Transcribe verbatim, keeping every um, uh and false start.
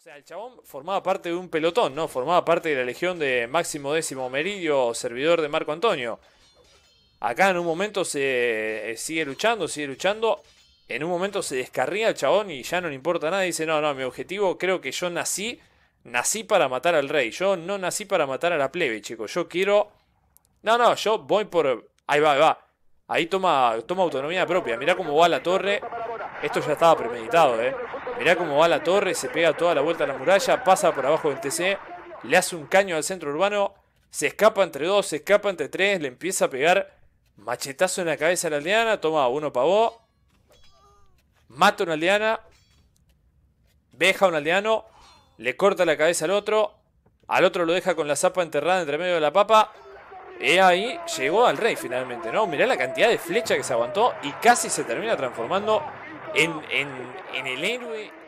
sea, el chabón formaba parte de un pelotón, ¿no? Formaba parte de la legión de Máximo Décimo Meridio, servidor de Marco Antonio. Acá en un momento se eh, sigue luchando, sigue luchando. En un momento se descarría el chabón y ya no le importa nada. Dice, no, no, mi objetivo, creo que yo nací, nací para matar al rey. Yo no nací para matar a la plebe, chicos. Yo quiero... No, no, yo voy por... Ahí va, ahí va. Ahí toma, toma autonomía propia. Mirá cómo va la torre. Esto ya estaba premeditado, eh. Mirá cómo va la torre, se pega toda la vuelta a la muralla, pasa por abajo del T C, le hace un caño al centro urbano, se escapa entre dos, se escapa entre tres, le empieza a pegar machetazo en la cabeza a la aldeana, toma uno pa' vos, mata a una aldeana, deja a un aldeano, le corta la cabeza al otro, al otro lo deja con la zapa enterrada entre medio de la papa, y ahí llegó al rey finalmente, ¿no? Mirá la cantidad de flecha que se aguantó y casi se termina transformando en, en, en el héroe